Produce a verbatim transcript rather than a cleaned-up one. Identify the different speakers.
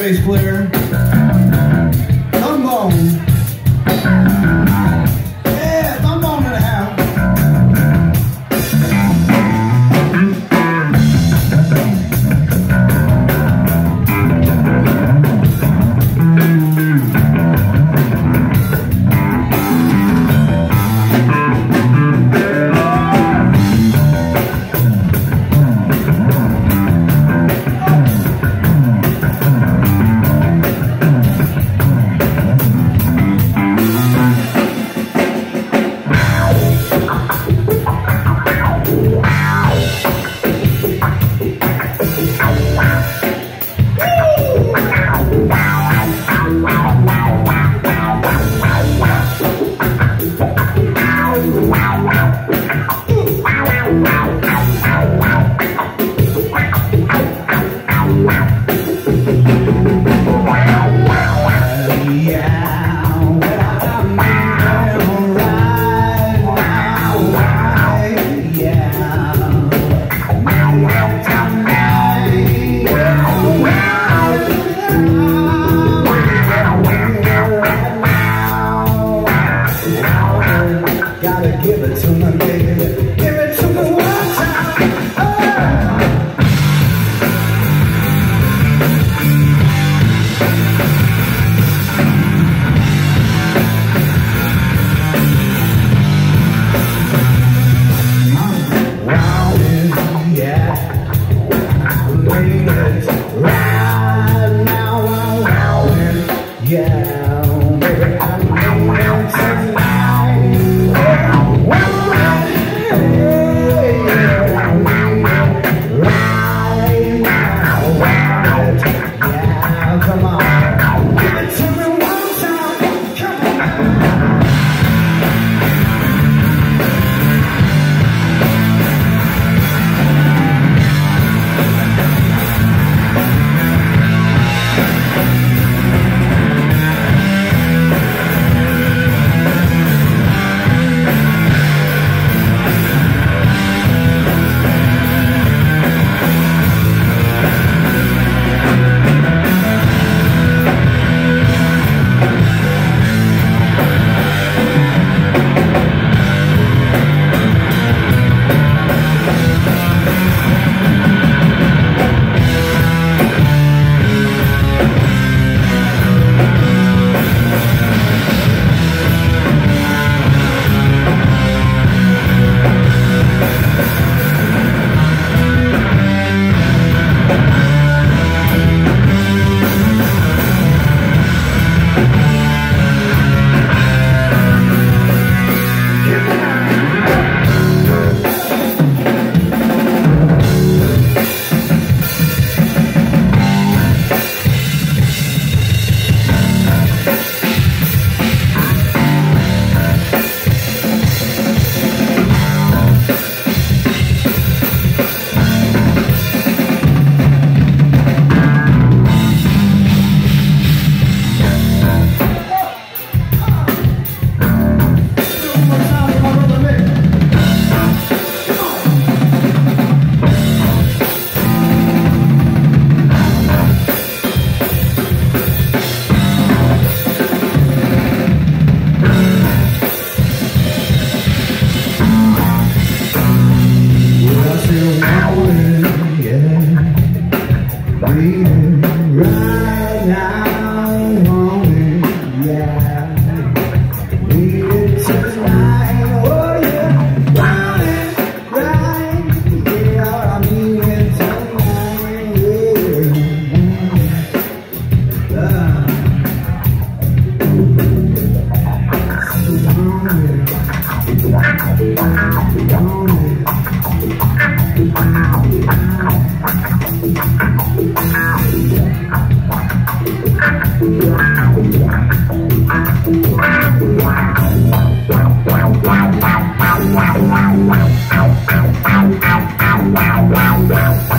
Speaker 1: bass player. Trombone. Yeah, trombone in the house. Gotta give it to me, baby. Give it to me one time. I'm round, yeah. Ladies, right now I'm round, yeah. Baby, I'm round tonight. Right now, want it, yeah. Need it tonight, oh yeah. Want it, right, yeah. I need it tonight, yeah. Uh. Wow, wow, wow, wow.